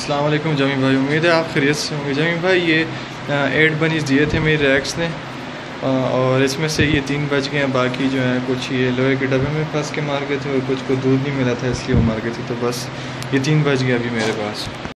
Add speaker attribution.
Speaker 1: अस्सलाम वालेकुम जमी भाई, उम्मीद है आप खैरियत से होंगे। जमी भाई ये 8 बनीज दिए थे मेरे रैक्स ने, और इसमें से ये 3 बच गए हैं। बाकी जो है कुछ ये लोहे के डब्बे में फंस के मार गए थे और कुछ को दूध नहीं मिला था इसलिए वो मार गए थे। तो बस ये 3 बच गए अभी मेरे पास।